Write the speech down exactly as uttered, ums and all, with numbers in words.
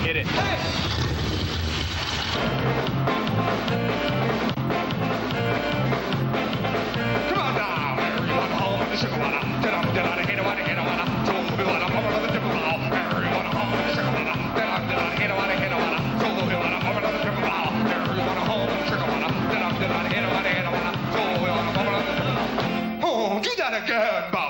Hit it. Come on now, everyone home with the sugar water. Get up, get out of here, wanna get water. So we want to over the triple ball. Everyone home with the sugar water. Get up, get out of here, wanna get water. So we want to over the triple ball. Everyone home with the sugar water. Get up, get out of here, wanna get water. So we want to over the triple ball. Oh, do that again, Bob.